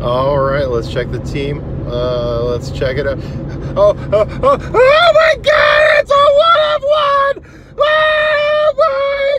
All right, let's check the team. Let's check it out. Oh my God! It's a 1 of 1! Oh